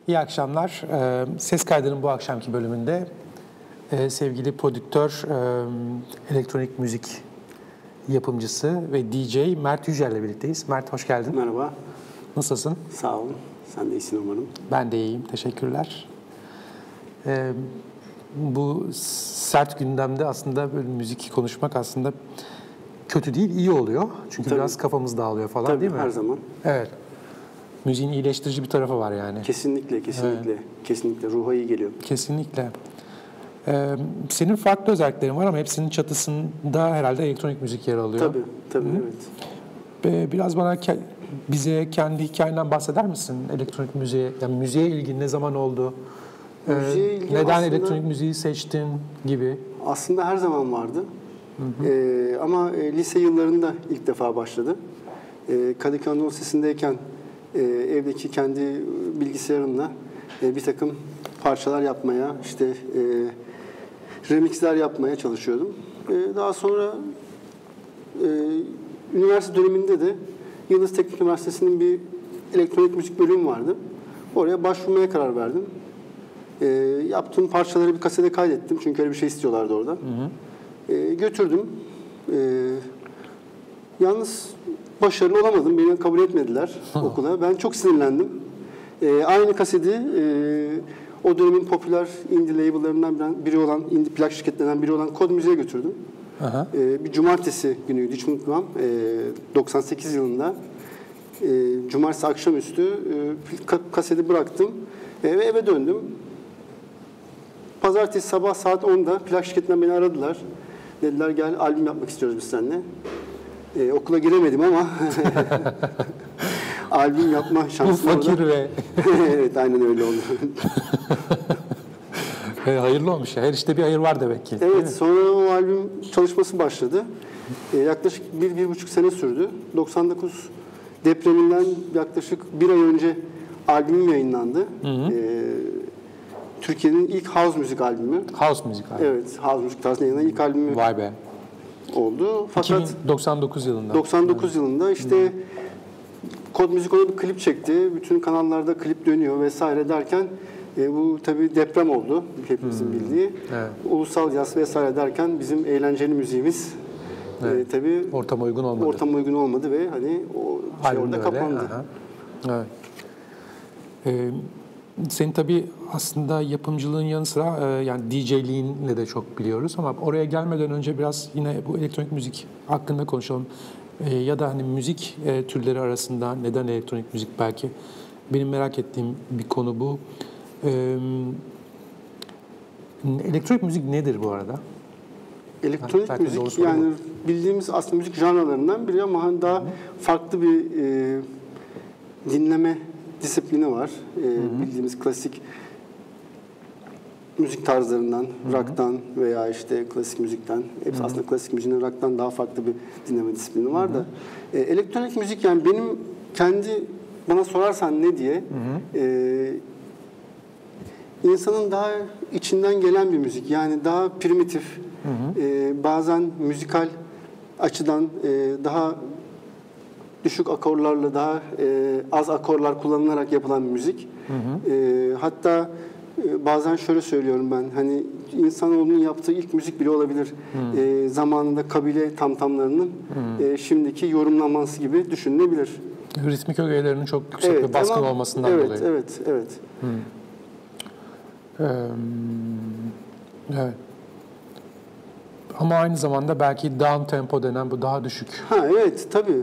İyi akşamlar. Ses kaydının bu akşamki bölümünde sevgili prodüktör, elektronik müzik yapımcısı ve DJ Mert Yücel'le birlikteyiz. Mert, hoş geldin. Merhaba. Nasılsın? Sağ olun. Sen de iyisin umarım. Ben de iyiyim. Teşekkürler. Bu sert gündemde aslında böyle müzik konuşmak aslında kötü değil, iyi oluyor. Çünkü Tabii. biraz kafamız dağılıyor falan, Tabii, değil mi? her zaman. Evet. Müziğin iyileştirici bir tarafı var yani. Kesinlikle, kesinlikle. Evet. Kesinlikle. Ruha iyi geliyor. Kesinlikle. Senin farklı özelliklerin var ama hepsinin çatısında herhalde elektronik müzik yer alıyor. Tabii, evet. Biraz bana bize kendi hikayenden bahseder misin? Elektronik müziğe, yani müziğe ilgin ne zaman oldu? Neden aslında, elektronik müziği seçtin gibi? Aslında her zaman vardı. Ama lise yıllarında ilk defa başladı. Kadıköy Anadolu Lisesi'ndeyken evdeki kendi bilgisayarımla bir takım parçalar yapmaya, işte remixler yapmaya çalışıyordum. Daha sonra üniversite döneminde de Yıldız Teknik Üniversitesi'nin bir elektronik müzik bölümü vardı. Oraya başvurmaya karar verdim. Yaptığım parçaları bir kasete kaydettim. Çünkü öyle bir şey istiyorlardı orada. Götürdüm. Yalnız başarılı olamadım. Beni kabul etmediler okula. Ben çok sinirlendim. Aynı kaseti o dönemin popüler indie label'larından biri olan, indie plak şirketlerinden biri olan Kod Müziğe götürdüm. Bir cumartesi günüydü, hiç unutmam. 98 yılında. Cumartesi akşamüstü kaseti bıraktım ve eve döndüm. Pazartesi sabah saat 10'da plak şirketinden beni aradılar. Dediler gel albüm yapmak istiyoruz biz seninle. Okula giremedim ama albüm yapma şansım oldu. Bu fakir ve... Evet, aynen öyle oldu. Hayırlı olmuş ya. Her işte bir hayır var demek ki. Evet, sonra o albüm çalışması başladı. Yaklaşık 1-1,5 sene sürdü. 99 depreminden yaklaşık bir ay önce albümüm yayınlandı. Türkiye'nin ilk house müzik albümü. House müzik albümü. Evet, house müzik tarzında yayınlanan ilk albümü. Vay be. Oldu. Fakat 99 yılında. 99 yılında işte Kod Müzik ona bir klip çekti. Bütün kanallarda klip dönüyor vesaire derken bu tabii deprem oldu. Hepimizin bildiği. Evet. Ulusal yas vesaire derken bizim eğlenceli müziğimiz tabii ortama uygun olmadı. Ortama uygun olmadı ve hani o şey orada kapandı. Evet. Senin tabii aslında yapımcılığın yanı sıra yani DJ'liğinle de çok biliyoruz ama oraya gelmeden önce biraz yine bu elektronik müzik hakkında konuşalım. Ya da hani müzik türleri arasında neden elektronik müzik belki benim merak ettiğim bir konu bu. Elektronik müzik nedir bu arada? Elektronik müzik yani bildiğimiz aslında müzik janralarından biri ama hani daha farklı bir dinleme disiplini var. Bildiğimiz klasik müzik tarzlarından, rock'tan veya işte klasik müzikten, hepsi aslında klasik müziğin rock'tan daha farklı bir dinleme disiplini var da. Elektronik müzik yani benim kendi bana sorarsan ne diye insanın daha içinden gelen bir müzik. Yani daha primitif, bazen müzikal açıdan daha düşük akorlarla daha az akorlar kullanılarak yapılan bir müzik. Hatta bazen şöyle söylüyorum ben, hani insanoğlunun yaptığı ilk müzik bile olabilir. Zamanında kabile tamtamlarının şimdiki yorumlanması gibi düşünülebilir. Ritmik ögelerinin çok yüksek ve baskın olmasından dolayı. Evet. Evet. Ama aynı zamanda belki down tempo denen bu daha düşük. Evet, tabii.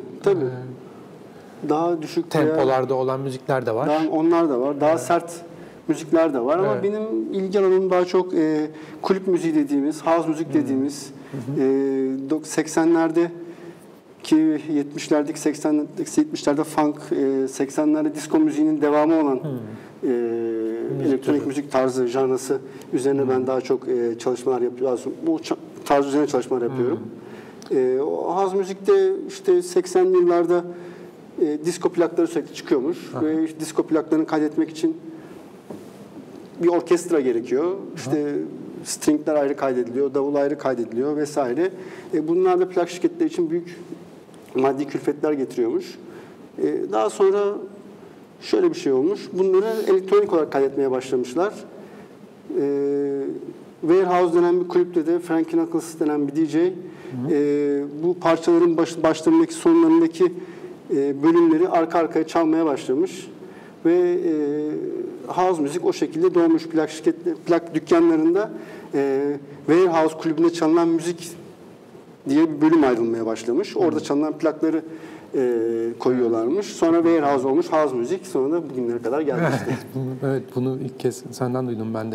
Daha düşük tempolarda olan müzikler de var. Onlar da var. Daha sert müzikler de var ama benim ilgi alanım daha çok kulüp müziği dediğimiz, house müzik dediğimiz 80'lerde ki 70'lerdeki 70'lerde funk, 80'lerde disco müziğinin devamı olan elektronik müzik tarzı, janrası üzerine ben daha çok çalışmalar yapıyorum. Bu tarz üzerine çalışmalar yapıyorum. O house müzikte işte 80'li yıllarda disco plakları sürekli çıkıyormuş ve işte disco plaklarını kaydetmek için bir orkestra gerekiyor. İşte stringler ayrı kaydediliyor, davul ayrı kaydediliyor vesaire. Bunlar da plak şirketleri için büyük maddi külfetler getiriyormuş. Daha sonra şöyle bir şey olmuş. Bunları elektronik olarak kaydetmeye başlamışlar. Warehouse denen bir kulüpte de Frankie Knuckles denen bir DJ bu parçaların başlarındaki sonlarındaki bölümleri arka arkaya çalmaya başlamış ve house müzik o şekilde doğmuş. Plak dükkanlarında Warehouse kulübünde çalınan müzik diye bir bölüm ayrılmaya başlamış. Orada çalınan plakları koyuyorlarmış. Sonra Warehouse olmuş, house müzik. Sonra da bugünlere kadar gelmişti. Evet, bunu ilk kez senden duydum ben de.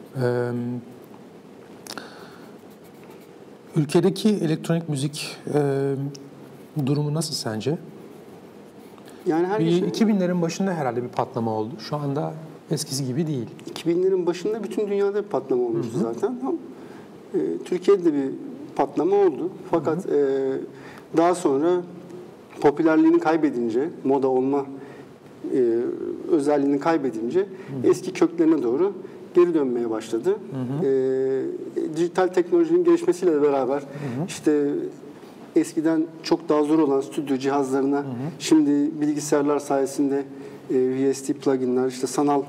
Ülkedeki elektronik müzik durumu nasıl sence? Yani her 2000'lerin başında herhalde bir patlama oldu. Şu anda eskisi gibi değil. 2000'lerin başında bütün dünyada bir patlama olmuştu zaten. Türkiye'de de bir patlama oldu. Fakat daha sonra popülerliğini kaybedince, moda olma özelliğini kaybedince eski köklerine doğru geri dönmeye başladı. Dijital teknolojinin gelişmesiyle beraber işte eskiden çok daha zor olan stüdyo cihazlarına şimdi bilgisayarlar sayesinde VST pluginler, işte sanal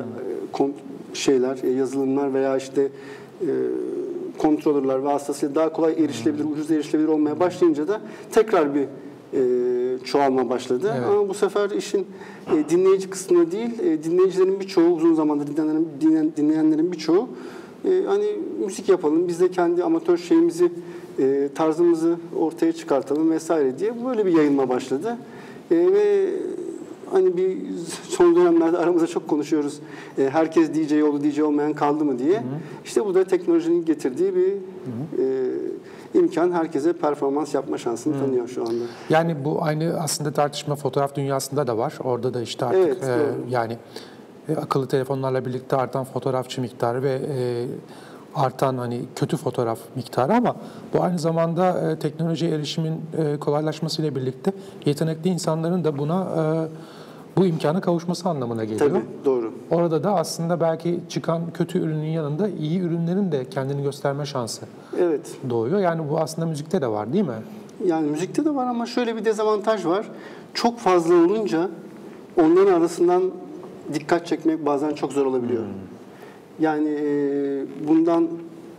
yazılımlar veya işte kontrolörler vasıtasıyla daha kolay erişilebilir, ucuz erişilebilir olmaya başlayınca da tekrar bir çoğalma başladı. Evet. Ama bu sefer işin dinleyici kısmına değil, dinleyicilerin birçoğu, uzun zamandır dinleyenlerin birçoğu hani müzik yapalım, biz de kendi amatör şeyimizi, tarzımızı ortaya çıkartalım vesaire diye böyle bir yayılma başladı. Ve hani bir son dönemlerde aramızda çok konuşuyoruz. Herkes DJ oldu, DJ olmayan kaldı mı diye. İşte bu da teknolojinin getirdiği bir imkan, herkese performans yapma şansını tanıyor şu anda. Yani bu aynı aslında tartışma fotoğraf dünyasında da var. Orada da işte artık yani akıllı telefonlarla birlikte artan fotoğrafçı miktarı ve artan hani kötü fotoğraf miktarı, ama bu aynı zamanda teknolojiye erişimin kolaylaşmasıyla birlikte yetenekli insanların da buna bu imkana kavuşması anlamına geliyor. Tabii, doğru. Orada da aslında belki çıkan kötü ürünün yanında iyi ürünlerin de kendini gösterme şansı doğuyor. Yani bu aslında müzikte de var değil mi? Yani müzikte de var ama şöyle bir dezavantaj var. Çok fazla olunca onların arasından dikkat çekmek bazen çok zor olabiliyor. Yani bundan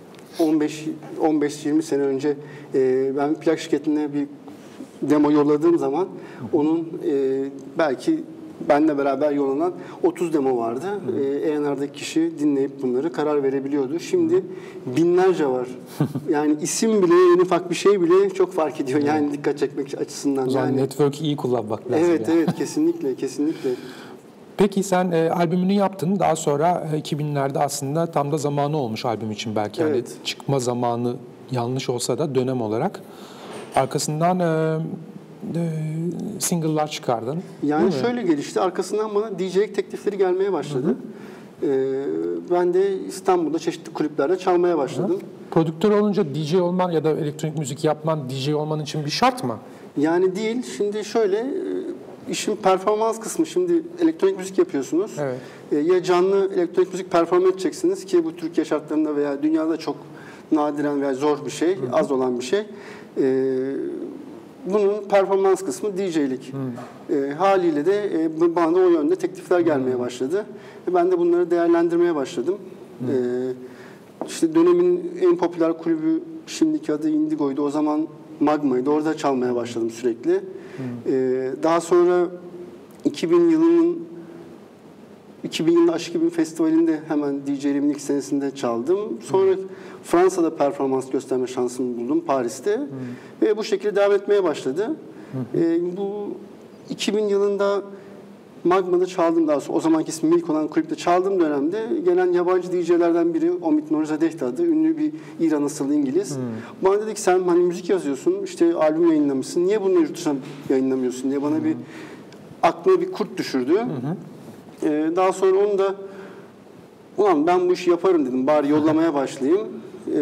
15-20 sene önce ben bir plak şirketine bir demo yolladığım zaman onun belki benle beraber yollanan 30 demo vardı. A&R'daki kişi dinleyip bunları karar verebiliyordu. Şimdi binlerce var. Yani isim bile, en ufak bir şey bile çok fark ediyor. Yani dikkat çekmek açısından. O zaman yani network'ü iyi kullanmak lazım. Evet, kesinlikle. Peki sen albümünü yaptın. Daha sonra 2000'lerde aslında tam da zamanı olmuş albüm için belki. Yani çıkma zamanı yanlış olsa da dönem olarak. Arkasından single'lar çıkardın. Yani şöyle gelişti. Arkasından bana DJ'lik teklifleri gelmeye başladı. Ben de İstanbul'da çeşitli kulüplerde çalmaya başladım. Prodüktör olunca DJ olman ya da elektronik müzik yapman DJ olman için bir şart mı? Yani değil. Şimdi şöyle, işin performans kısmı. Şimdi elektronik müzik yapıyorsunuz. Ya canlı elektronik müzik perform edeceksiniz ki bu Türkiye şartlarında veya dünyada çok nadiren veya zor bir şey, az olan bir şey. Bunun performans kısmı DJ'lik. Haliyle de bana o yönde teklifler gelmeye başladı. Ben de bunları değerlendirmeye başladım. İşte dönemin en popüler kulübü, şimdiki adı Indigo'ydu. O zaman Magma'ydı. Orada çalmaya başladım sürekli. Daha sonra 2000 yılında Aşk Gibi Festivali'nde hemen DJ'liğimin ilk senesinde çaldım. Sonra Fransa'da performans gösterme şansımı buldum, Paris'te. Ve bu şekilde devam etmeye başladı. Bu 2000 yılında Magma'da çaldım, daha sonra o zamanki ismi Milk olan kulüpte çaldığım dönemde gelen yabancı DJ'lerden biri Omid Norizadeh adı, ünlü bir İran asıllı İngiliz. Bana dedi ki sen hani müzik yazıyorsun, işte albüm yayınlamışsın, niye bunu yurt dışına yayınlamıyorsun diye bana bir aklıma bir kurt düşürdü. Daha sonra onu da ulan ben bu işi yaparım dedim, bari yollamaya başlayayım.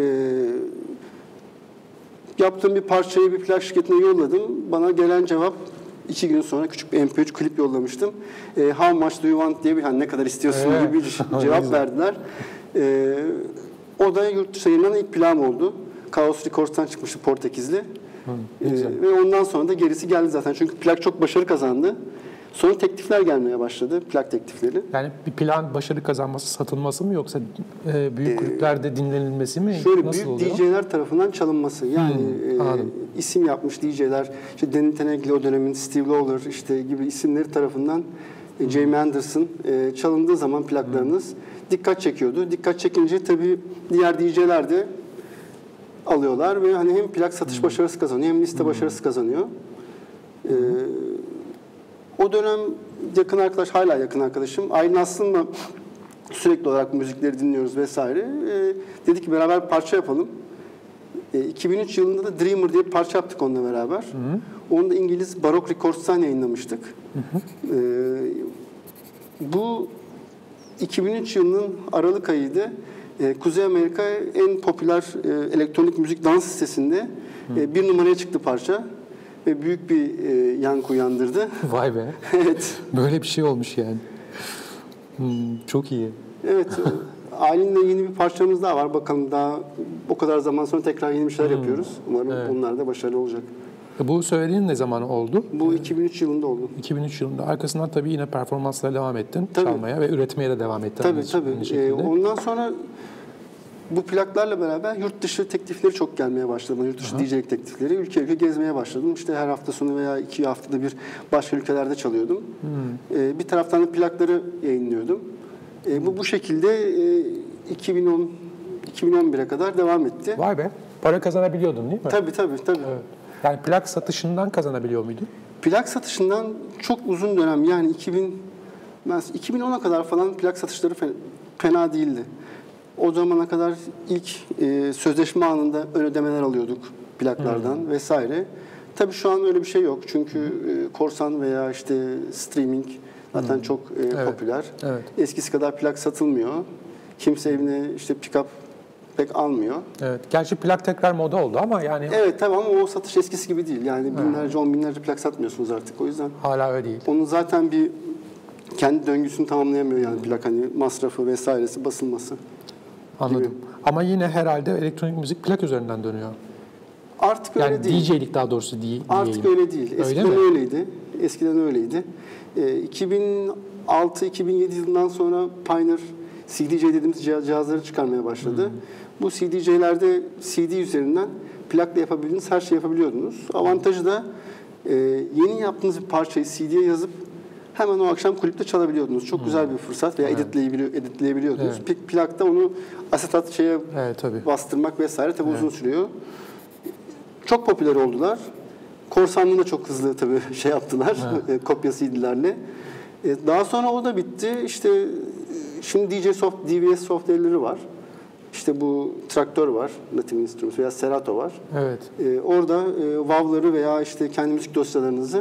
Yaptığım bir parçayı bir plak şirketine yolladım. Bana gelen cevap, 2 gün sonra küçük bir MP3 klip yollamıştım. How much do you want diye bir, hani ne kadar istiyorsun gibi bir cevap verdiler. O da yurt dışı yayınlanan ilk plağım oldu. Chaos Records'tan çıkmıştı, Portekizli. Ve ondan sonra da gerisi geldi zaten. Çünkü plak çok başarı kazandı. Sonra teklifler gelmeye başladı, plak teklifleri. Yani bir plan başarı kazanması, satılması mı yoksa büyük kulüplerde dinlenilmesi mi? Şöyle Nasıl büyük oluyor? DJ'ler tarafından çalınması. Yani isim yapmış DJ'ler, işte Danny Tenagli o dönemin, Steve Lawler işte gibi isimleri tarafından Jamie Anderson çalındığı zaman plaklarınız dikkat çekiyordu. Dikkat çekince tabii diğer DJ'ler de alıyorlar ve hani hem plak satış başarısı kazanıyor hem liste başarısı kazanıyor. O dönem yakın arkadaş, hala yakın arkadaşım. Aylin aslında sürekli olarak müzikleri dinliyoruz vesaire. Dedik ki beraber parça yapalım. 2003 yılında da Dreamer diye bir parça yaptık onunla beraber. Onu da İngiliz Baroque Records'tan yayınlamıştık. Bu 2003 yılının Aralık ayıydı. Kuzey Amerika en popüler elektronik müzik dans sitesinde bir numaraya çıktı parça. Ve büyük bir yankı uyandırdı. Vay be. Evet. Böyle bir şey olmuş yani. Çok iyi. Evet. Aylin'le yeni bir parçamız daha var. Bakalım daha o kadar zaman sonra tekrar yeni bir şeyler yapıyoruz. Umarım onlar da başarılı olacak. Bu söylediğin ne zaman oldu? Bu 2003 yılında oldu. 2003 yılında. Arkasından tabii yine performanslara devam ettin. Tabii. Çalmaya ve üretmeye de devam ettin. Tabii. Ondan sonra bu plaklarla beraber yurt dışı teklifleri çok gelmeye başladı. Yurt dışı DJ'lik teklifleri. Ülke ülke gezmeye başladım. İşte her hafta sonu veya 2 haftada bir başka ülkelerde çalıyordum. Bir taraftan da plakları yayınlıyordum. Bu şekilde 2011'e kadar devam etti. Vay be. Para kazanabiliyordun değil mi? Tabii. Evet. Yani plak satışından kazanabiliyor muydun? Plak satışından çok uzun dönem, yani 2010'a kadar falan plak satışları fena değildi. O zamana kadar ilk sözleşme anında ön ödemeler alıyorduk plaklardan vesaire. Tabii şu an öyle bir şey yok. Çünkü korsan veya işte streaming zaten çok popüler. Evet. Eskisi kadar plak satılmıyor. Kimse evine işte pick-up pek almıyor. Evet. Gerçi plak tekrar moda oldu ama yani... Evet tabii, ama o satış eskisi gibi değil. Yani binlerce, on binlerce plak satmıyorsunuz artık. O yüzden... Hala öyle değil. Onun zaten bir kendi döngüsünü tamamlayamıyor yani plak, hani masrafı vesairesi, basılması. Anladım. Gibi. Ama yine herhalde elektronik müzik plak üzerinden dönüyor. Artık öyle yani değil. DJ'lik daha doğrusu değil. Artık öyle değil. Eskiden öyleydi. Eskiden öyleydi. 2006-2007 yılından sonra Pioneer CDJ dediğimiz cihazları çıkarmaya başladı. Bu CDJ'lerde CD üzerinden plakla yapabildiğiniz her şeyi yapabiliyordunuz. Avantajı da yeni yaptığınız bir parçayı CD'ye yazıp hemen o akşam kulüpte çalabiliyordunuz. Çok güzel bir fırsat, veya editleyebiliyordunuz. Evet. Plakta onu asetat bastırmak vesaire tabii uzun sürüyor. Çok popüler oldular. Korsanlığı da çok hızlı tabii yaptılar kopya CD'lerle. Daha sonra o da bitti. İşte şimdi DVS software'leri var. İşte bu Traktör var, Native Instruments veya Serato var. Evet. Orada WAV'ları veya işte kendi müzik dosyalarınızı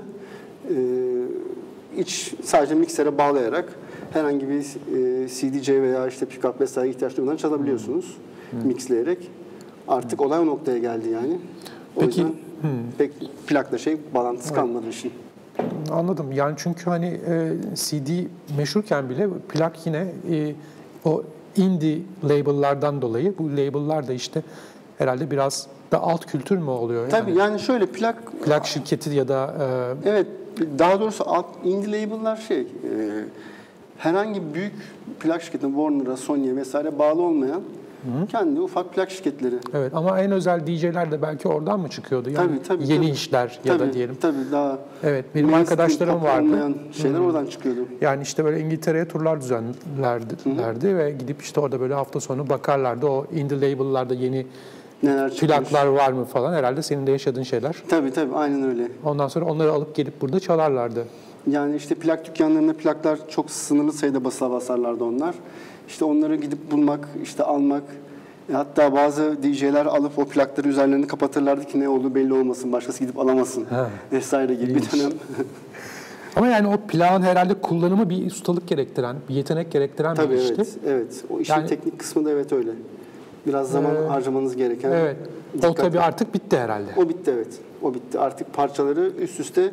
sadece miksere bağlayarak herhangi bir CDJ veya işte pick-up vesaire ihtiyaç duymadan çalabiliyorsunuz mixleyerek. Artık olay o noktaya geldi yani. O yüzden pek plakla bağlantısı kalmadı işin. Anladım. Yani çünkü hani CD meşhurken bile plak yine o indie label'lardan dolayı, bu label'lar da işte herhalde biraz da alt kültür mü oluyor? Tabii yani şöyle plak şirketi ya da evet, daha doğrusu indie label'lar herhangi büyük plak şirketine, Warner'a, Sony'ye vesaire bağlı olmayan kendi ufak plak şirketleri. Evet, ama en özel DJ'ler de belki oradan mı çıkıyordu? Yani tabii, yeni işler ya da diyelim. Tabii daha. Evet, benim arkadaşlarım vardı. Şeyler oradan çıkıyordu. Yani işte böyle İngiltere'ye turlar düzenlerdi ve gidip işte orada böyle hafta sonu bakarlardı. O indie label'larda yeni plaklar var mı falan. Herhalde senin de yaşadığın şeyler. Tabii aynen öyle. Ondan sonra onları alıp gelip burada çalarlardı. Yani işte plak dükkanlarında plaklar çok sınırlı sayıda basarlardı onlar. İşte onları gidip bulmak, işte almak. Hatta bazı DJ'ler alıp o plakları üzerlerini kapatırlardı ki ne olduğu belli olmasın, başkası gidip alamasın vesaire gibi bir dönem. Ama yani o plağın herhalde kullanımı bir ustalık gerektiren, bir yetenek gerektiren bir işti. Evet. O işin teknik kısmı da öyle. Biraz zaman harcamanız gereken. Evet. O tabii artık bitti herhalde. O bitti, evet. O bitti. Artık parçaları üst üste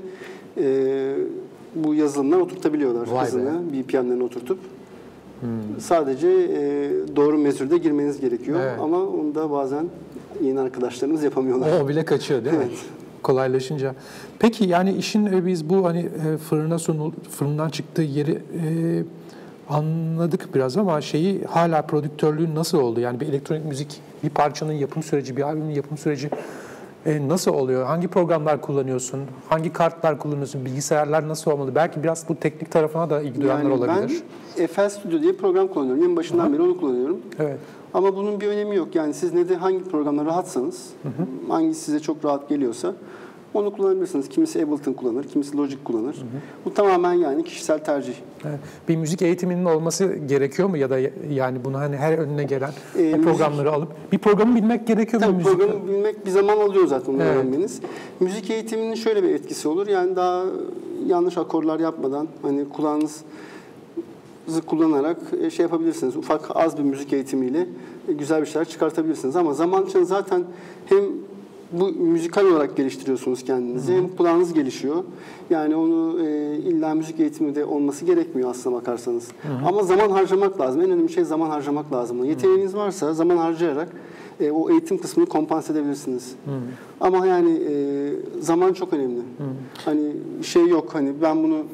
bu yazılımlar oturtabiliyorlar. Hızını, BPM'lerini oturtup. Sadece doğru mezürde girmeniz gerekiyor. Evet. Ama onu da bazen yeni arkadaşlarımız yapamıyorlar. O bile kaçıyor değil mi? Evet. kolaylaşınca. Peki yani işin biz bu hani fırından çıktığı yeri anladık biraz ama hala prodüktörlüğün nasıl oldu? Yani bir elektronik müzik, bir parçanın yapım süreci, bir albümün yapım süreci nasıl oluyor? Hangi programlar kullanıyorsun? Hangi kartlar kullanıyorsun? Bilgisayarlar nasıl olmalı? Belki biraz bu teknik tarafına da ilgi duyanlar olabilir. Ben FL Studio diye program kullanıyorum. En başından beri onu kullanıyorum. Evet. Ama bunun bir önemi yok. Yani siz hangi programla rahatsanız, hangisi size çok rahat geliyorsa onu kullanabilirsiniz. Kimisi Ableton kullanır, kimisi Logic kullanır. Bu tamamen yani kişisel tercih. Evet. Bir müzik eğitiminin olması gerekiyor mu ya da yani bunu hani her önüne gelen o programları alıp bir programı bilmek gerekiyor mu? Tabii programı bilmek bir zaman alıyor zaten onu öğrenmeniz. Müzik eğitiminin şöyle bir etkisi olur. Yani daha yanlış akorlar yapmadan hani kulağınızı kullanarak yapabilirsiniz. Ufak az bir müzik eğitimiyle güzel bir şeyler çıkartabilirsiniz. Ama zaman için zaten hem bu müzikal olarak geliştiriyorsunuz kendinizi. Hem kulağınız gelişiyor. Yani onu illa müzik eğitimi de olması gerekmiyor aslına bakarsanız. Ama zaman harcamak lazım. En önemli şey zaman harcamak lazım. Yeteneğiniz varsa zaman harcayarak o eğitim kısmını kompanse edebilirsiniz. Ama yani zaman çok önemli. Hani yok hani ben bunu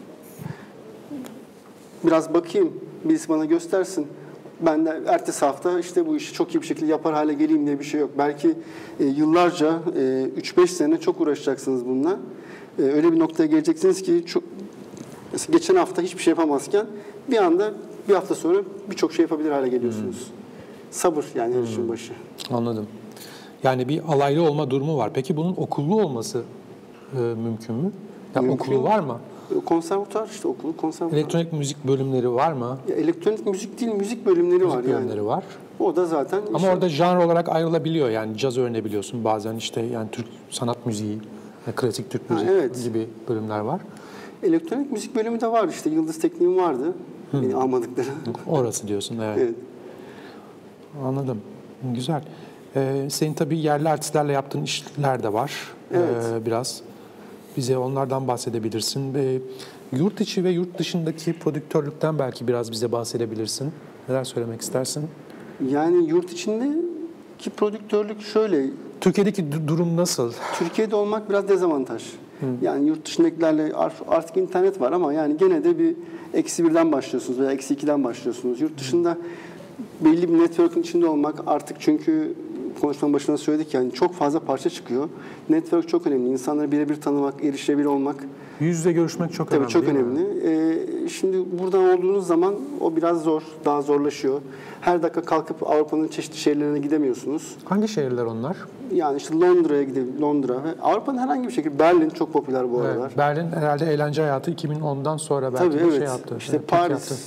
biraz bakayım, birisi bana göstersin. Ben de ertesi hafta işte bu işi çok iyi bir şekilde yapar hale geleyim diye bir şey yok. Belki yıllarca 3-5 sene çok uğraşacaksınız bununla. Öyle bir noktaya geleceksiniz ki mesela geçen hafta hiçbir şey yapamazken bir anda bir hafta sonra birçok şey yapabilir hale geliyorsunuz. Sabır yani her işin başı. Anladım. Yani bir alaylı olma durumu var. Peki bunun okullu olması mümkün mü? Ya mümkün. Okulu var mı? Konservatuar işte okulu konservatuar. Elektronik müzik bölümleri var mı? Ya elektronik müzik değil, müzik bölümleri var yani. Bölümleri var. O da zaten... Ama orada janr olarak ayrılabiliyor yani caz öğrenebiliyorsun bazen işte yani Türk sanat müziği, klasik Türk müziği gibi bölümler var. Elektronik müzik bölümü de var işte Yıldız Tekniğim vardı. Beni almadıkları. Orası diyorsun evet. Evet. Anladım. Güzel. Senin tabii yerli artistlerle yaptığın işler de var. Evet. Biraz. Bize onlardan bahsedebilirsin. Yurt içi ve yurt dışındaki prodüktörlükten belki biraz bize bahsedebilirsin. Neler söylemek istersin? Yani yurt içindeki prodüktörlük şöyle. Türkiye'deki durum nasıl? Türkiye'de olmak biraz dezavantaj. Yani yurt dışındakilerle artık internet var ama yani gene de bir -1'den başlıyorsunuz veya -2'den başlıyorsunuz. Yurt dışında belli bir network'ün içinde olmak artık çünkü konuşmanın başında söyledik yani çok fazla parça çıkıyor. Network çok önemli. İnsanları birebir tanımak, erişilebilir olmak. Yüz yüze görüşmek çok önemli. Tabii çok önemli. Şimdi buradan olduğunuz zaman o biraz zor, daha zorlaşıyor. Her dakika kalkıp Avrupa'nın çeşitli şehirlerine gidemiyorsunuz. Hangi şehirler onlar? Yani işte Londra'ya gidelim, Londra ve Avrupa'nın herhangi bir şekilde Berlin çok popüler bu aralar. Evet, Berlin herhalde eğlence hayatı 2010'dan sonra belki tabii, şey yaptı. İşte Paris,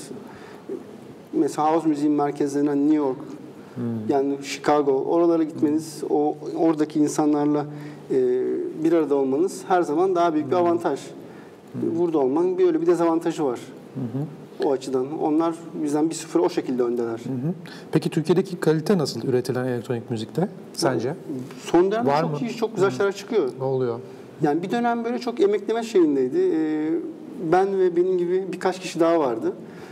mesela house müziğin merkezlerinden New York, yani Chicago, oralara gitmeniz, oradaki insanlarla bir arada olmanız her zaman daha büyük bir avantaj. Burada olmanın öyle bir dezavantajı var. O açıdan. Onlar bizden 1-0 o şekilde öndeler. Peki Türkiye'deki kalite nasıl üretilen elektronik müzikte sence? Yani son dönemde çok iyi, çok güzel şeyler çıkıyor. Ne oluyor? Yani bir dönem böyle çok emekleme şeyindeydi. Ben ve benim gibi birkaç kişi daha vardı.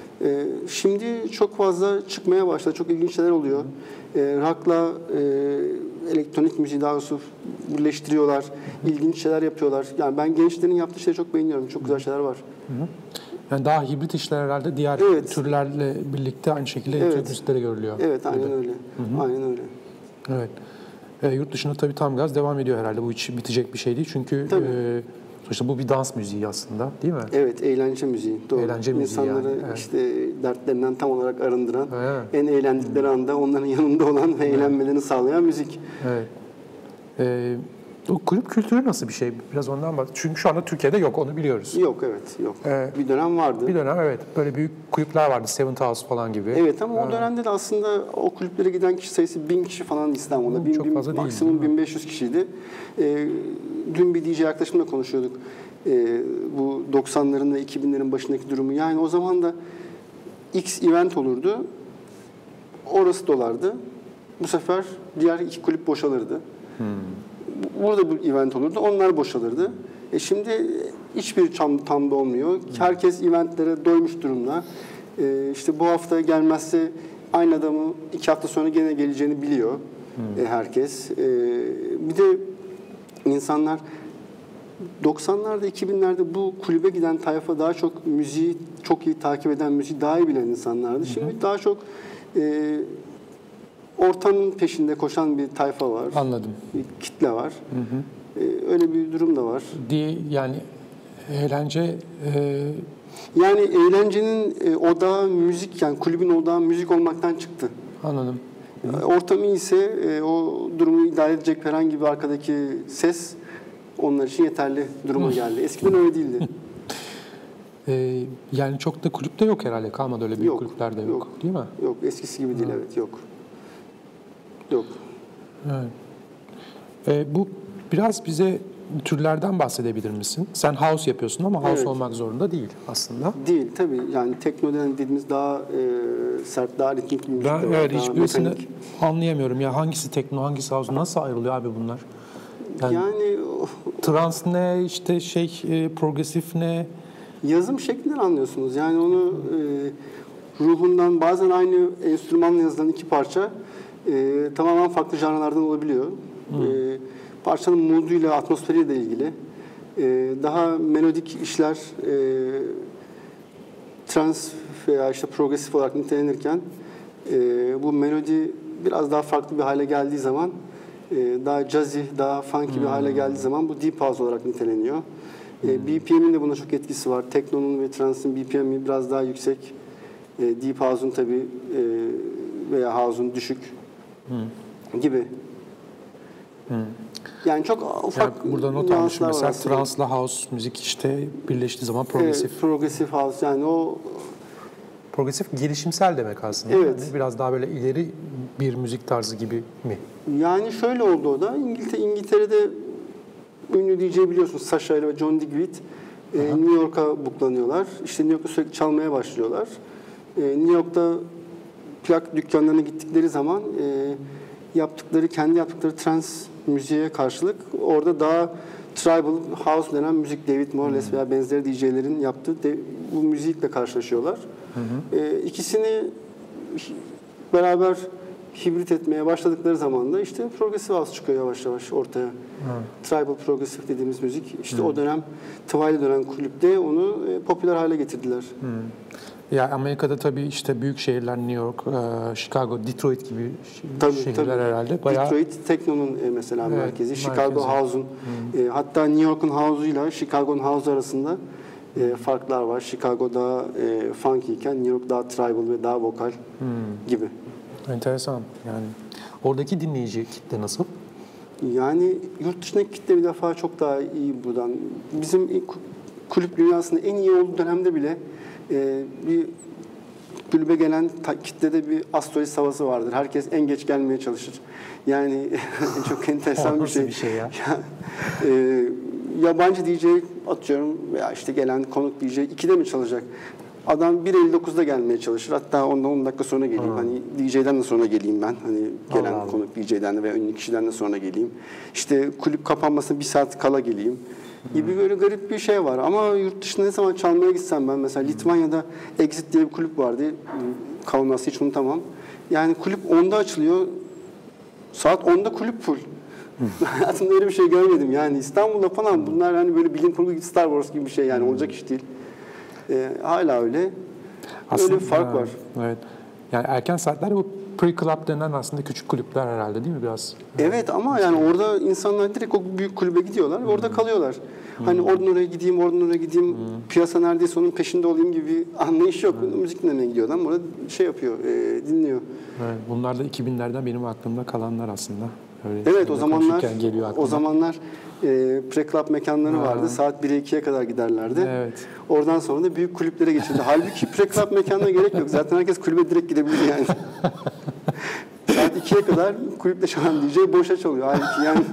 Şimdi çok fazla çıkmaya başladı. Çok ilginç şeyler oluyor. Rock'la elektronik müziği daha doğrusu birleştiriyorlar. İlginç şeyler yapıyorlar. Yani ben gençlerin yaptığı şeyleri çok beğeniyorum. Çok güzel şeyler var. Yani daha hibrit işler herhalde diğer türlerle birlikte aynı şekilde elektronik müziklere görülüyor. Evet, aynen öyle. Aynen öyle. Evet. Yurt dışında tabii tam gaz devam ediyor herhalde. Bu hiç bitecek bir şey değil. Çünkü sonuçta bu bir dans müziği aslında, değil mi? Evet, eğlence müziği. Doğru. Eğlence müziği İnsanları yani. işte dertlerinden tam olarak arındıran, en eğlendikleri anda onların yanında olan ve eğlenmelerini sağlayan müzik. Evet. O kulüp kültürü nasıl bir şey? Biraz ondan bahsedelim. Çünkü şu anda Türkiye'de yok, onu biliyoruz. Yok, yok. Bir dönem vardı. Bir dönem evet. Böyle büyük kulüpler vardı, Seventh House falan gibi. Evet ama o dönemde de aslında o kulüplere giden kişi sayısı 1000 kişi falan İstanbul'da. Çok fazla değil. Maksimum 1500 kişiydi. Dün bir DJ arkadaşımla konuşuyorduk. Bu 90'ların ve 2000'lerin başındaki durumu. Yani o zaman da X event olurdu. Orası dolardı. Bu sefer diğer iki kulüp boşalırdı. Burada bir event olurdu. Onlar boşalırdı. Şimdi hiçbir tam da olmuyor. Herkes eventlere doymuş durumda. İşte bu hafta gelmezse aynı adamı 2 hafta sonra gene geleceğini biliyor herkes. Bir de insanlar 90'larda 2000'lerde bu kulübe giden tayfa daha çok müziği çok iyi takip eden, müziği daha iyi bilen insanlardı. Şimdi daha çok ortamın peşinde koşan bir tayfa var. Anladım. Bir kitle var. Öyle bir durum da var. Yani eğlence yani eğlencenin odağı müzik, yani kulübün odağı müzik olmaktan çıktı. anladım. Ortam iyiyse o durumu idare edecek herhangi bir arkadaki ses onlar için yeterli duruma geldi. Eskiden öyle değildi. Yani çok da kulüpte yok herhalde. Kalmadı öyle büyük Yok, kulüplerde yok. yok. Değil mi? Yok, eskisi gibi değil, evet, yok. Yok. Evet. Bu biraz bize türlerden bahsedebilir misin? Sen house yapıyorsun ama house Evet. olmak zorunda değil aslında. Değil tabii. Yani tekno dediğimiz daha sert, daha ritmik bir müzik de var. Evet, daha hiçbirisini mekanik. anlayamıyorum. Ya hangisi tekno, hangisi house? Nasıl ayrılıyor abi bunlar? Yani Trans ne, işte progresif ne? yazım şeklinden anlıyorsunuz. Yani onu ruhundan, bazen aynı enstrümanla yazılan iki parça tamamen farklı janralardan olabiliyor. Parçanın mooduyla, atmosferiyle de ilgili. Daha melodik işler trans veya işte progresif olarak nitelenirken bu melodi biraz daha farklı bir hale geldiği zaman daha jazzy, daha funky bir hale geldiği zaman bu deep house olarak niteleniyor. BPM'in de buna çok etkisi var. Tekno'nun ve trans'ın BPM'i biraz daha yüksek. Deep house'un tabii veya house'un düşük gibi. Yani çok ufak Yani burada not almışım nüanslar var mesela aslında. transla house müzik işte birleştiği zaman progresif. Evet, progresif house, yani o Progresif gelişimsel demek aslında. Evet. Yani biraz daha böyle ileri bir müzik tarzı gibi mi? yani şöyle oldu o da. İngiltere'de ünlü DJ biliyorsunuz, Sasha ile John Digweed New York'a buklanıyorlar. İşte New York'ta sürekli çalmaya başlıyorlar. New York'ta plak dükkanlarına gittikleri zaman kendi yaptıkları trans müziğe karşılık orada daha tribal house denen müzik, David Morales veya benzeri DJ'lerin yaptığı bu müzikle karşılaşıyorlar. İkisini beraber hibrit etmeye başladıkları zaman da işte progressive house çıkıyor yavaş yavaş ortaya. Tribal progressive dediğimiz müzik. İşte o dönem Twilight dönen kulüpte onu popüler hale getirdiler. Ya Amerika'da tabii işte büyük şehirler New York, Chicago, Detroit gibi şehirler Tabii. herhalde. Bayağı Detroit Tekno'nun mesela Evet, merkezi. Chicago merkezi. House'un hatta New York'un House'uyla Chicago'nun House arasında farklar var. Chicago daha funky iken New York daha tribal ve daha vokal gibi. enteresan. Yani oradaki dinleyici kitle nasıl? Yani yurt dışındaki kitle bir defa çok daha iyi buradan. Bizim kulüp dünyasında en iyi olduğu dönemde bile bir kulübe gelen kitlede bir astrolist havası vardır. Herkes en geç gelmeye çalışır. Yani çok enteresan bir Nasıl şey. bir şey ya? Yabancı DJ atıyorum veya işte gelen konuk DJ 2'de mi çalacak? Adam 1.59'da gelmeye çalışır. Hatta ondan 10 dakika sonra geleyim. Hani DJ'den de sonra geleyim ben. Hani gelen Allah. konuk DJ'den de veya ünlü kişiden de sonra geleyim. İşte kulüp kapanmasına 1 saat kala geleyim gibi böyle garip bir şey var. Ama yurt dışında ne zaman çalmaya gitsem ben mesela Litvanya'da Exit diye bir kulüp vardı. Kaunas'ı hiç unutamam. Yani kulüp 10'da açılıyor. Saat 10'da kulüp full. Hayatımda öyle bir şey görmedim. Yani İstanbul'da falan bunlar hani böyle bilim kurgu gibi Star Wars gibi bir şey yani olacak iş değil. Hala öyle. Öyle bir fark var. Evet. Yani erken saatlerde bu pre-club denen aslında küçük kulüpler herhalde değil mi biraz? Evet ama yani orada insanlar direkt o büyük kulübe gidiyorlar ve orada kalıyorlar. Hani oradan oraya gideyim, oradan oraya gideyim, piyasa neredeyse onun peşinde olayım gibi bir anlayış yok. Müzik dinlemeye gidiyor adam, orada şey yapıyor, dinliyor. Evet, bunlar da 2000'lerden benim aklımda kalanlar aslında. Öyle Evet, o zamanlar geliyor aklıma. o zamanlar pre-club mekanları vardı. Saat 1'e 2'ye kadar giderlerdi. Evet. Oradan sonra da büyük kulüplere geçildi. Halbuki pre-club mekanına gerek yok. Zaten herkes kulübe direkt gidebilir yani. Saat 2'ye kadar kulüpte çalan DJ boşa çalıyor. Halbuki yani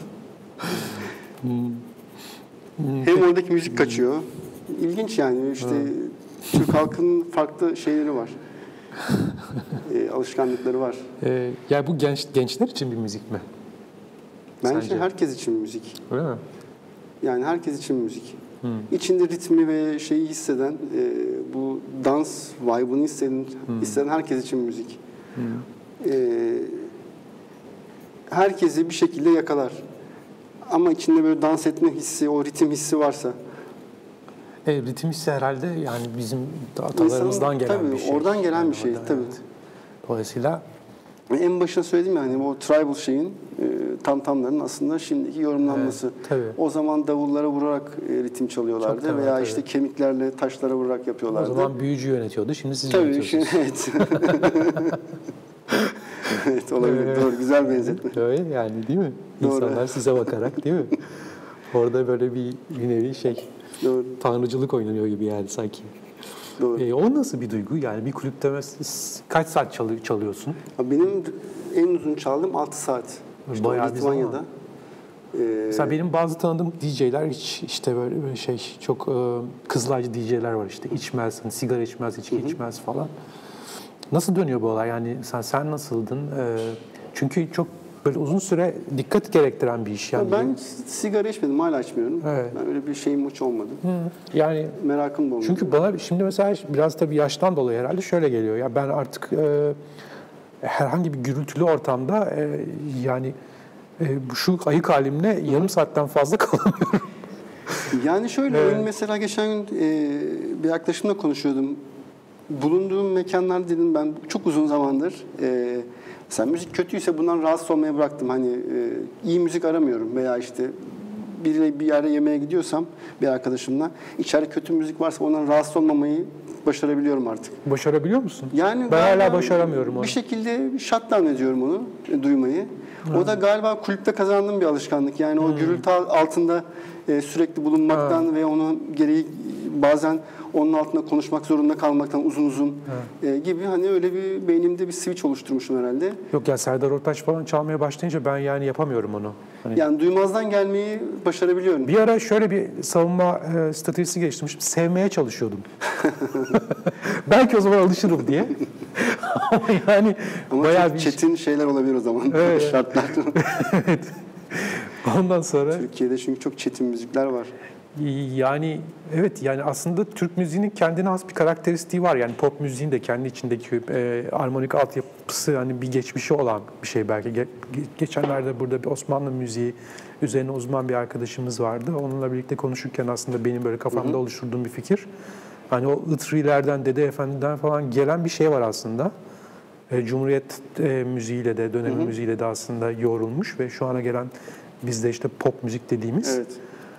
hem oradaki müzik kaçıyor. İlginç yani. İşte Türk halkının farklı şeyleri var. Alışkanlıkları var. Ya bu gençler için bir müzik mi? Bence Sence? herkes için müzik. Öyle mi? Yani herkes için müzik. İçinde ritmi ve şeyi hisseden, bu dans vibe'ını hisseden herkes için müzik. Herkesi bir şekilde yakalar. Ama içinde böyle dans etme hissi, o ritim hissi varsa. Ritim hissi herhalde yani bizim atalarımızdan gelen tabii, bir şey. oradan gelen yani bir şey oradan, tabii. evet. Dolayısıyla En başına söyledim yani o tribal şeyin tamtamların aslında şimdiki yorumlanması. Evet, tabii. O zaman davullara vurarak ritim çalıyorlardı Çok temel, veya tabii. işte kemiklerle taşlara vurarak yapıyorlardı. o zaman büyücü yönetiyordu. Şimdi siz tabii yönetiyorsunuz. evet. Evet olabilir. Doğru, güzel benzetme. Öyle yani değil mi? Doğru. İnsanlar size bakarak değil mi? Orada böyle bir nevi Doğru. tanrıcılık oynanıyor gibi yani sanki. Doğru. O nasıl bir duygu? Yani bir kulüpte kaç saat çalıyorsun? Benim en uzun çaldığım 6 saat. İşte Bayağı bir zaman. Litvanya'da. Mesela benim bazı tanıdığım DJ'ler hiç işte böyle çok kızlayıcı DJ'ler var işte içmez, hani sigara içmez, içki içmez falan. Nasıl dönüyor bu olay? Yani sen nasıldın? Çünkü çok böyle uzun süre dikkat gerektiren bir iş yani. Ben sigara içmedim, hala içmiyorum. Evet. Ben öyle bir şeyim hiç olmadı. Yani Merakım da olmadı. çünkü bana şimdi mesela biraz tabii yaştan dolayı herhalde şöyle geliyor. Ya ben artık herhangi bir gürültülü ortamda yani şu ayık halimle yarım saatten fazla kalamıyorum. Yani şöyle, Evet. mesela geçen gün bir arkadaşımla konuşuyordum. Bulunduğum mekanlar dedim ben çok uzun zamandır mesela müzik kötüyse bundan rahatsız olmaya bıraktım. Hani iyi müzik aramıyorum veya işte bir yere yemeğe gidiyorsam bir arkadaşımla içeride kötü müzik varsa ondan rahatsız olmamayı başarabiliyorum artık. Başarabiliyor musun? Yani Ben hala galiba başaramıyorum onu. Bir şekilde shutdown ediyorum onu, duymayı. O da galiba kulüpte kazandığım bir alışkanlık. Yani o gürültü altında sürekli bulunmaktan ve onun gereği bazen onun altında konuşmak zorunda kalmaktan uzun uzun gibi, hani öyle bir beynimde bir switch oluşturmuşum herhalde. Yok ya Serdar Ortaç falan çalmaya başlayınca ben yani yapamıyorum onu. Hani Yani duymazdan gelmeyi başarabiliyorum. bir ara şöyle bir savunma stratejisi geliştirmiştim. Sevmeye çalışıyordum. Belki o zaman alışırım diye. Ama yani Ama bayağı çok bir çetin şeyler olabilir o zaman. Evet. Şartlar. evet. Ondan sonra Türkiye'de çünkü çok çetin müzikler var. yani evet yani aslında Türk müziğinin kendine has bir karakteristiği var. Yani pop müziğin de kendi içindeki armonik altyapısı hani bir geçmişi olan bir şey belki. Geçenlerde burada bir Osmanlı müziği üzerine uzman bir arkadaşımız vardı. Onunla birlikte konuşurken aslında benim böyle kafamda oluşturduğum bir fikir. Hani o Itri'lerden, Dede Efendi'den falan gelen bir şey var aslında. Cumhuriyet müziğiyle de, dönemin müziğiyle de aslında yoğrulmuş ve şu ana gelen bizde işte pop müzik dediğimiz. Evet.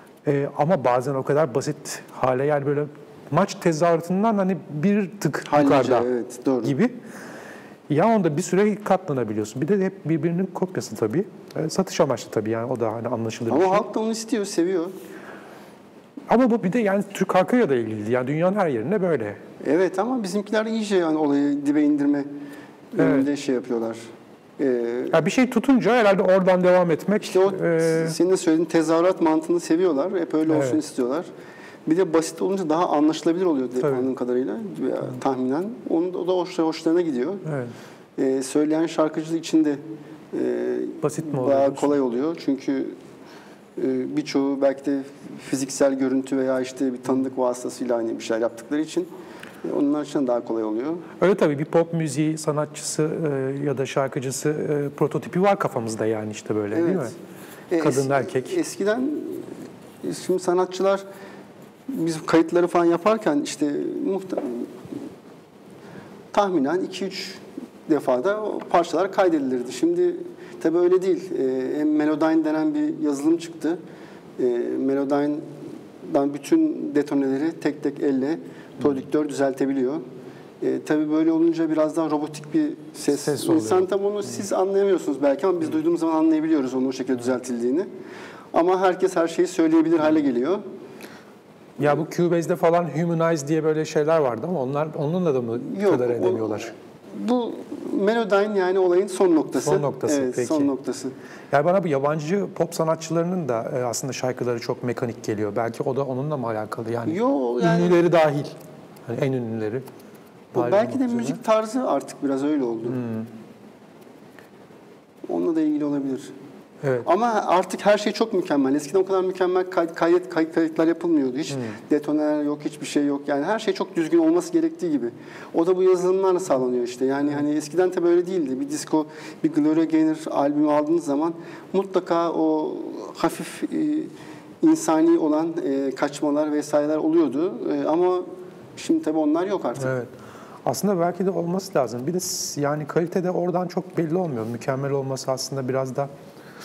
Ama bazen o kadar basit hale, yani böyle maç tezahüratından hani bir tık Hallice, yukarıda evet, doğru. gibi. Ya onda bir süre katlanabiliyorsun. Bir de hep birbirinin kopyası tabii. Satış amaçlı tabii yani o da hani anlaşılır bir Ama şey. halk da onu istiyor, seviyor. Ama bu bir de yani Türk halkıyla da ilgili. Yani dünyanın her yerinde böyle. Evet, ama bizimkiler iyice yani olayı dibe indirme yönünde şey yapıyorlar. Ya bir şey tutunca herhalde oradan devam etmek. İşte o senin de söylediğin tezahürat mantığını seviyorlar. Hep öyle olsun istiyorlar. Bir de basit olunca daha anlaşılabilir oluyor anladığım kadarıyla veya tahminen. O da hoşlarına gidiyor. Evet. Söyleyen şarkıcı için de Basit mi oluyor? daha kolay oluyor. Çünkü birçoğu belki de fiziksel görüntü veya işte bir tanıdık vasıtasıyla aynı bir şeyler yaptıkları için onlar için daha kolay oluyor. Öyle tabii, bir pop müziği sanatçısı ya da şarkıcısı prototipi var kafamızda yani işte böyle değil mi? Kadın, erkek. Eskiden şimdi sanatçılar biz kayıtları falan yaparken işte tahminen 2-3 defada o parçalar kaydedilirdi. Şimdi tabii öyle değil. Melodyne denen bir yazılım çıktı. Melodyne'dan bütün detoneleri tek tek elle prodüktör düzeltebiliyor. Tabii böyle olunca biraz daha robotik bir ses oluyor. İnsan tabii onu siz anlayamıyorsunuz belki ama biz duyduğumuz zaman anlayabiliyoruz onun o şekilde düzeltildiğini. Ama herkes her şeyi söyleyebilir hale geliyor. Ya bu Cubase'de falan Humanize diye böyle şeyler vardı ama onunla da mı kadar edemiyorlar? Bu Melodyne yani olayın son noktası. Son noktası, evet, peki. son noktası. Yani bana bu yabancı pop sanatçılarının da aslında şarkıları çok mekanik geliyor. Belki o da onunla mı alakalı yani? Yani ünlüleri dahil. Hani en ünlüleri. Belki de müzik tarzı artık biraz öyle oldu. Onunla da ilgili olabilir. Evet. Ama artık her şey çok mükemmel. Eskiden o kadar mükemmel kayıtlar yapılmıyordu. Hiç detoner yok, hiçbir şey yok. Yani her şey çok düzgün olması gerektiği gibi. O da bu yazılımlarla sağlanıyor işte. Yani hani eskiden tabii öyle değildi. Bir disco, bir Gloria Gaynor albümü aldığınız zaman mutlaka o hafif insani olan kaçmalar vesaireler oluyordu. Ama şimdi tabii onlar yok artık. Evet. Aslında belki de olması lazım. Bir de yani kalitede oradan çok belli olmuyor. Mükemmel olması aslında biraz da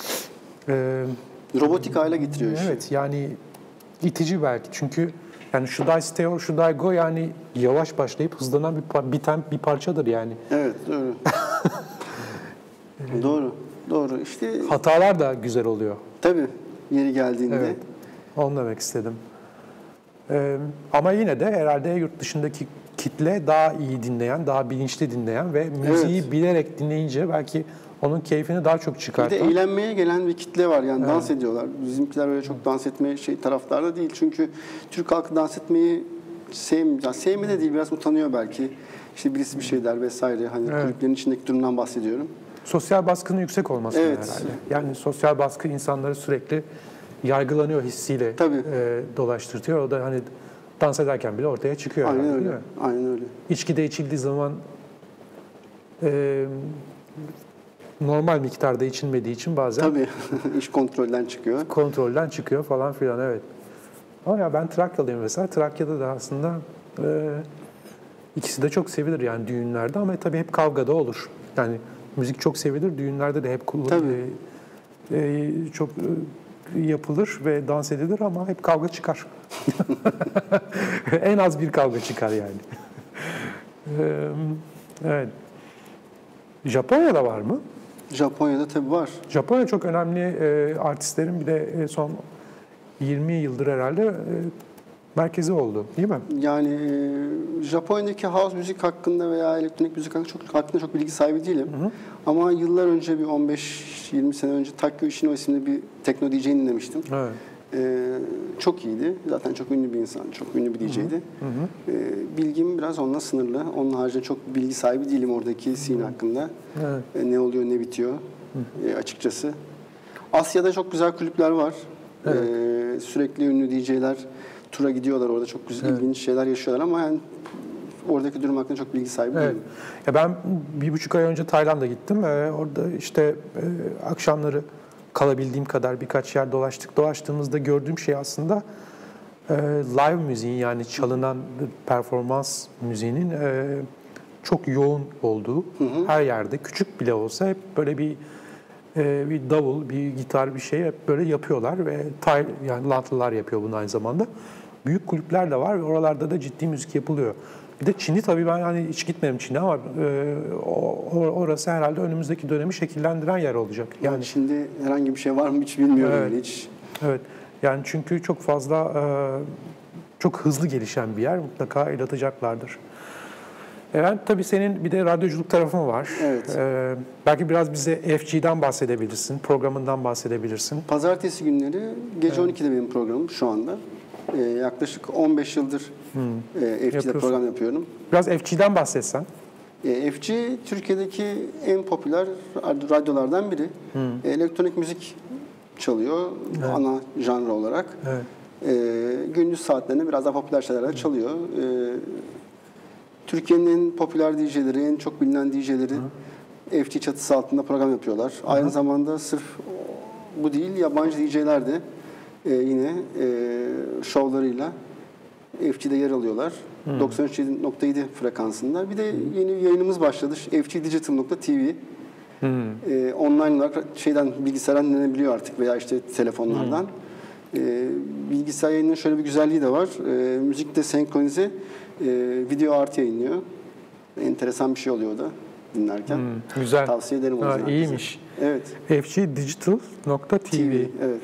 robotik hale getiriyor işi. evet, yani itici belki. Çünkü yani should I stay or should I go, yani yavaş başlayıp hızlanan bir parçadır yani. Evet, doğru. Doğru. İşte Hatalar da güzel oluyor. tabii yeri geldiğinde. Evet. Onu demek istedim. Ama yine de herhalde yurt dışındaki kitle daha iyi dinleyen, daha bilinçli dinleyen ve müziği bilerek dinleyince belki onun keyfini daha çok Bir çıkartan. de eğlenmeye gelen bir kitle var. Yani dans ediyorlar. Bizimkiler öyle çok dans etmeye taraftarda değil. Çünkü Türk halkı dans etmeyi sevmiyor. Sevme de değil, biraz utanıyor belki. İşte birisi bir şey der vesaire. Hani kulüplerin içindeki durumdan bahsediyorum. Sosyal baskının yüksek olması herhalde. Yani sosyal baskı insanları sürekli yargılanıyor hissiyle dolaştırtıyor. O da hani dans ederken bile ortaya çıkıyor. Aynen herhalde, öyle. değil mi? Aynen öyle. İçki de içildiği zaman normal miktarda içilmediği için bazen Tabii iş kontrolden çıkıyor. kontrolden çıkıyor falan filan, evet. Ama ya ben Trakyalıyım mesela. Trakya'da da aslında ikisi de çok sevilir yani düğünlerde, ama tabii hep kavgada olur. Yani müzik çok sevilir, düğünlerde de hep çok yapılır ve dans edilir ama hep kavga çıkar. En az bir kavga çıkar yani. Evet. Japonya'da var mı? Japonya'da tabii var. Japonya çok önemli artistlerin bir de son 20 yıldır herhalde merkezi oldu, değil mi? Yani Japonya'daki house müzik hakkında veya elektronik müzik hakkında çok bilgi sahibi değilim. Ama yıllar önce bir 15-20 sene önce Takyo Ishino isimli bir tekno DJ'ni dinlemiştim. Evet. Çok iyiydi. Zaten çok ünlü bir insan, çok ünlü bir DJ'di. Bilgim biraz onunla sınırlı. Onun haricinde çok bilgi sahibi değilim oradaki scene hakkında. Evet. Ne oluyor, ne bitiyor açıkçası. Asya'da çok güzel kulüpler var. Evet. Sürekli ünlü DJ'ler tura gidiyorlar, orada çok güzel, ilginç şeyler yaşıyorlar ama yani oradaki durum hakkında çok bilgi sahibi değilim. Ya ben 1,5 ay önce Tayland'a gittim. Orada işte akşamları kalabildiğim kadar birkaç yer dolaştık. Dolaştığımızda gördüğüm şey aslında live müziğin, yani çalınan performans müziğinin çok yoğun olduğu, her yerde küçük bile olsa hep böyle bir davul, bir gitar, bir şey hep böyle yapıyorlar ve yani Latlılar yapıyor bunu aynı zamanda. Büyük kulüpler de var ve oralarda da ciddi müzik yapılıyor. Bir de Çin'i tabii ben hani hiç gitmedim Çin'e ama orası herhalde önümüzdeki dönemi şekillendiren yer olacak. Yani şimdi herhangi bir şey var mı hiç bilmiyorum. Evet. Hiç. Evet. Yani çünkü çok fazla çok hızlı gelişen bir yer, mutlaka el atacaklardır. Ben tabii senin bir de radyoculuk tarafın var. Evet. Belki biraz bize FG'den bahsedebilirsin, programından bahsedebilirsin. Pazartesi günleri gece 12'de benim programım şu anda. Yaklaşık 15 yıldır FG'de program yapıyorum. Biraz FG'den bahsetsen. FG Türkiye'deki en popüler radyolardan biri. Elektronik müzik çalıyor ana janra olarak. Evet. Gündüz saatlerinde biraz daha popüler şeyler çalıyor. Türkiye'nin en popüler DJ'leri, en çok bilinen DJ'leri FG çatısı altında program yapıyorlar. Aynı zamanda sırf bu değil, yabancı DJ'ler de yine şovlarıyla FG'de yer alıyorlar. 93.7 frekansında. Bir de yeni bir yayınımız başladı. fgdigital.tv. Online olarak bilgisayardan dinlenebiliyor artık veya işte telefonlardan. Bilgisayar yayınının şöyle bir güzelliği de var. Müzikte senkronize video artı yayınlıyor. Enteresan bir şey oluyor o da dinlerken. Güzel. Tavsiye ederim o yüzden. İyiymiş. Evet. fgdigital.tv. Evet.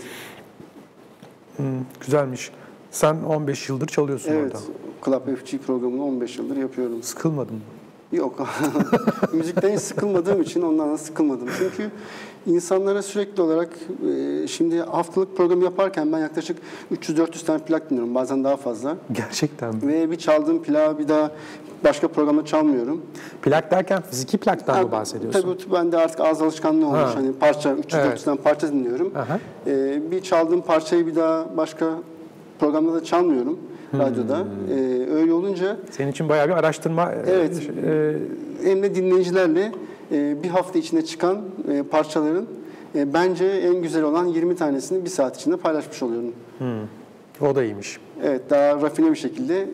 Güzelmiş. Sen 15 yıldır çalıyorsun orada. Evet. Club FG programını 15 yıldır yapıyorum. Sıkılmadın mı? Yok. Müzikten hiç sıkılmadığım için ondan da sıkılmadım. Çünkü insanlara sürekli olarak şimdi haftalık program yaparken ben yaklaşık 300-400 tane plak dinliyorum. Bazen daha fazla. Gerçekten mi? Ve bir çaldığım plağı bir daha başka programda çalmıyorum. Plak derken fiziki plaktan mı bahsediyorsun? Tabii ben de artık ağız alışkanlığı olmuş. Hani parça 300-400 tane parça dinliyorum. Bir çaldığım parçayı bir daha başka programda da çalmıyorum. Radyoda. Öyle olunca... Senin için bayağı bir araştırma... Evet. Hem de dinleyicilerle bir hafta içinde çıkan parçaların bence en güzel olan 20 tanesini bir saat içinde paylaşmış oluyorum. O da iyiymiş. Evet. Daha rafine bir şekilde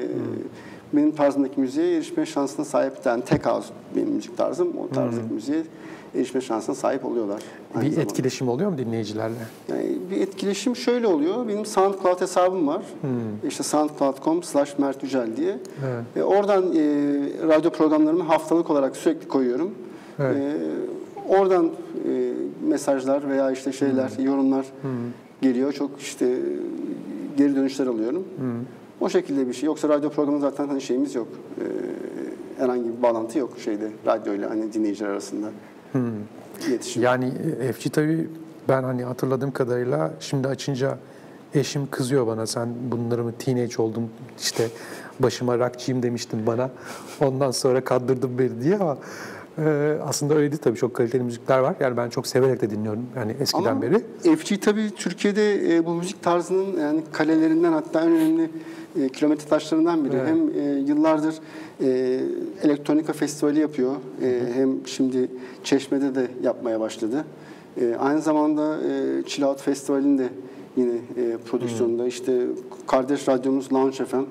benim tarzımdaki müziğe erişme şansına sahip. Yani tek house benim müzik tarzım. O tarzdaki müziğe erişme şansına sahip oluyorlar. Bir etkileşim oluyor mu dinleyicilerle? Yani bir etkileşim şöyle oluyor. Benim SoundCloud hesabım var. İşte soundcloud.com/mertücel diye. Evet. Oradan radyo programlarımı haftalık olarak sürekli koyuyorum. Evet. Oradan mesajlar veya işte şeyler, yorumlar geliyor. Çok işte geri dönüşler alıyorum. O şekilde bir şey. Yoksa radyo programı zaten hani şeyimiz yok. Herhangi bir bağlantı yok şeyde radyoyla hani dinleyiciler arasında. İletişim. Yani FG tabii ben hani hatırladığım kadarıyla şimdi açınca eşim kızıyor bana, sen bunları mı teenage oldun işte başıma rockçıyım demiştin bana ondan sonra kandırdın beni diye ama aslında öyle değil tabii, çok kaliteli müzikler var. Yani ben çok severek de dinliyorum yani eskiden ama beri. FG tabii Türkiye'de bu müzik tarzının yani kalelerinden, hatta en önemli kilometre taşlarından biri. Evet. Hem yıllardır elektronika festivali yapıyor. Hem şimdi Çeşme'de de yapmaya başladı. Aynı zamanda Chill Out Festivali'nde yine prodüksiyonunda işte kardeş radyomuz Lounge FM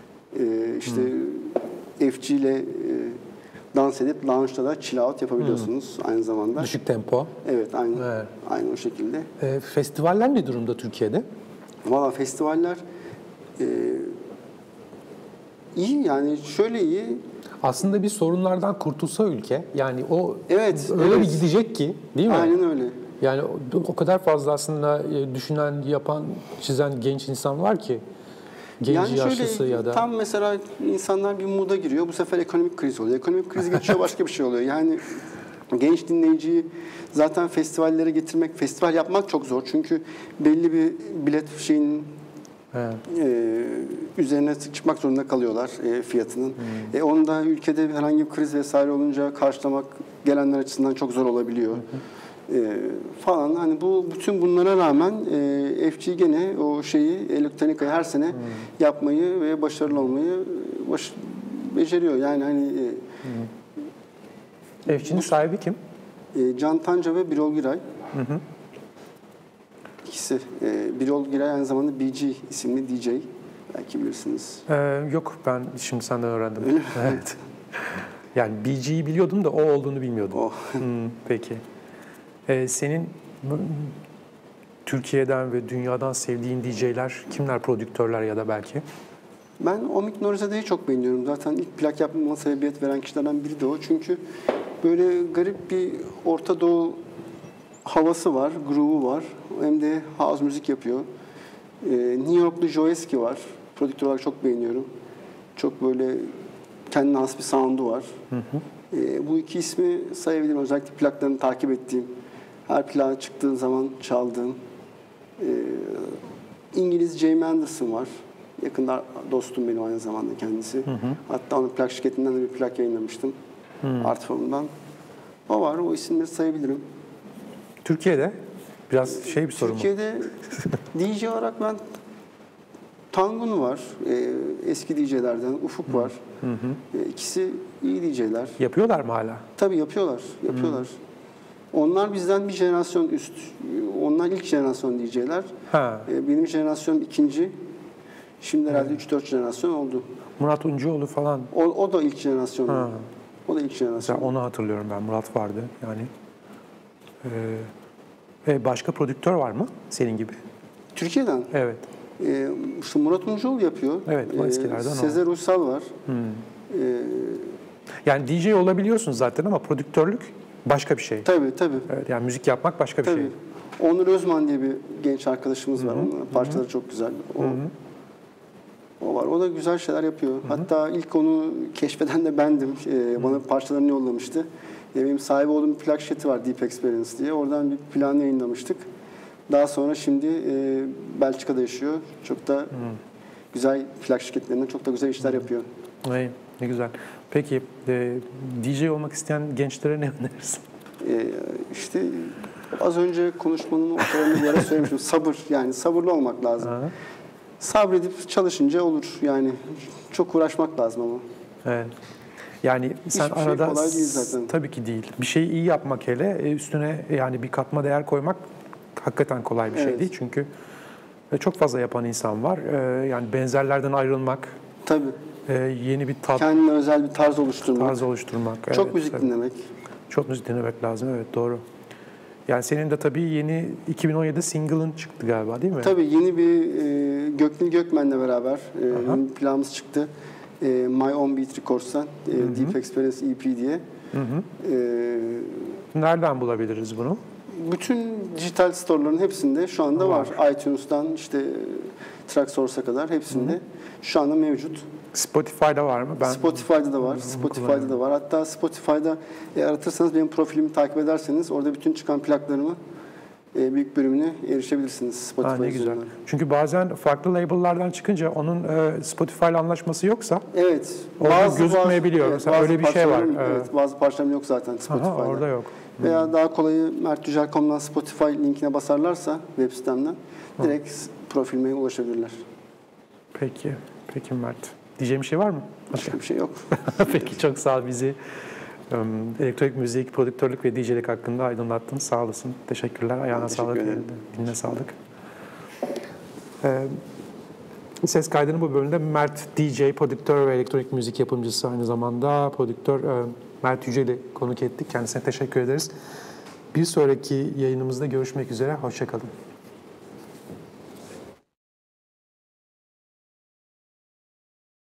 işte FG ile dans edip lounge'da da chill out yapabiliyorsunuz aynı zamanda. Düşük tempo. Evet, aynı o şekilde. Festivaller ne durumda Türkiye'de? Valla festivaller iyi, yani şöyle iyi. Aslında bir sorunlardan kurtulsa ülke, yani o evet, öyle bir gidecek ki, değil mi? Aynen öyle. Yani o kadar fazla aslında düşünen, yapan, çizen genç insan var ki. Genç, yani yaşlısı şöyle, ya da... Tam mesela insanlar bir mood'a giriyor. Bu sefer ekonomik kriz oluyor. Ekonomik kriz geçiyor, başka bir şey oluyor. Yani genç dinleyiciyi zaten festivallere getirmek, festival yapmak çok zor. Çünkü belli bir bilet şeyinin üzerine çıkmak zorunda kalıyorlar fiyatının. Onu da ülkede herhangi bir kriz vesaire olunca karşılamak gelenler açısından çok zor olabiliyor. Falan. Hani bütün bunlara rağmen FG gene o şeyi, elektronikayı her sene yapmayı ve başarılı olmayı beceriyor. Yani hani FG'nin sahibi kim? Can Tanca ve Birol Giray. İkisi. Birol Giray aynı zamanda BG isimli DJ. Belki bilirsiniz. Yok, ben şimdi senden öğrendim. Öyle mi? Evet. Yani BG'yi biliyordum da o olduğunu bilmiyordum. Peki. Senin Türkiye'den ve dünyadan sevdiğin DJ'ler kimler, prodüktörler ya da belki? Ben Omik Norizade'yi çok beğeniyorum. Zaten ilk plak yapmama sebebiyet veren kişilerden biri de o. Çünkü böyle garip bir Orta Doğu havası var, groove'u var. Hem de house müzik yapıyor. New Yorklu Joeski var. Prodüktör olarak çok beğeniyorum. Çok böyle kendine has bir sound'u var. Bu iki ismi sayabilirim. Özellikle plaklarını takip ettiğim, her plağa çıktığı zaman çaldığım. İngiliz Jamie Anderson var. Yakında dostum benim aynı zamanda kendisi. Hatta onun plak şirketinden de bir plak yayınlamıştım. Artform'dan. O var, o isimleri sayabilirim. Türkiye'de biraz bir soru mu? Türkiye'de DJ olarak ben Tangun var. Eski DJ'lerden Ufuk var. İkisi iyi DJ'ler. Yapıyorlar mı hala? Tabii yapıyorlar. Onlar bizden bir jenerasyon üst. Onlar ilk jenerasyon DJ'ler. Benim jenerasyon ikinci. Şimdi herhalde 3-4 jenerasyon oldu. Murat Uncuoğlu falan. O da ilk jenerasyon. O da ilk jenerasyon. Mesela onu hatırlıyorum ben. Murat vardı yani. Başka prodüktör var mı senin gibi? Türkiye'den? Evet. İşte Murat Uncuoğlu yapıyor. Evet, o eskilerden Sezer Uysal var. Yani DJ olabiliyorsun zaten ama prodüktörlük başka bir şey. Tabii. Evet, yani müzik yapmak başka bir şey. Onur Özman diye bir genç arkadaşımız var. Onun parçaları çok güzel. O var. O da güzel şeyler yapıyor. Hatta ilk onu keşfeden de bendim. Bana parçalarını yollamıştı. Benim sahibi olduğum bir plak şirketi var, Deep Experience diye. Oradan bir plan yayınlamıştık. Daha sonra şimdi Belçika'da yaşıyor. Çok da güzel plak şirketlerinden çok da güzel işler yapıyor. Ay, ne güzel. Peki DJ olmak isteyen gençlere ne önerirsin? İşte az önce konuşmanın ortalarında bir yere söylemiştim. Sabır, yani sabırlı olmak lazım. Aha. Sabredip çalışınca olur. Yani çok uğraşmak lazım ama. Evet. Yani sen Hiçbir şey arada kolay değil zaten. tabii ki değil. Bir şeyi iyi yapmak hele üstüne yani bir katma değer koymak hakikaten kolay bir şey Evet. değil. Çünkü çok fazla yapan insan var. Yani benzerlerden ayrılmak, Tabii. yeni bir tat, Kendine özel bir tarz oluşturmak. tarz oluşturmak. Çok Evet, müzik tabii. dinlemek. Çok müzik dinlemek lazım. Evet, doğru. Yani senin de tabii yeni 2017 single'ın çıktı galiba, değil mi? Tabii yeni bir Göknil Gökmen'le beraber yeni bir planımız çıktı. My Own Beat Records'tan Deep Experience EP diye. Nereden bulabiliriz bunu? Bütün dijital store'ların hepsinde şu anda var. iTunes'tan işte Traxsource'a kadar hepsinde şu anda mevcut. Spotify'da var mı? Spotify'da da var. Spotify'da da var. Hatta Spotify'da aratırsanız benim profilimi takip ederseniz orada bütün çıkan plaklarımı büyük bölümüne erişebilirsiniz Spotify Ne güzel. üzerinden. Çünkü bazen farklı label'lardan çıkınca onun Spotify ile anlaşması yoksa Evet. orada gözükmeyebiliyor. Mesela bazı öyle bir şey var. parçalarım- Evet, bazı parçalarım yok zaten Spotify'da. orada yok. Veya daha kolayı mertücel.com'dan Spotify linkine basarlarsa web sitemden direkt profilime ulaşabilirler. Peki. Peki Mert. Diyeceğim bir şey var mı? Başka bir şey yok. Peki, çok sağ ol, bizi elektronik müzik, prodüktörlük ve DJ'lik hakkında aydınlattın. Sağ olasın. Teşekkürler. Ayağına Teşekkür sağlık. ederim. Diline sağlık. Ses kaydının bu bölümünde Mert DJ, prodüktör ve elektronik müzik yapımcısı, aynı zamanda prodüktör Mert Yücel'i konuk ettik. Kendisine teşekkür ederiz. Bir sonraki yayınımızda görüşmek üzere. Hoşça kalın.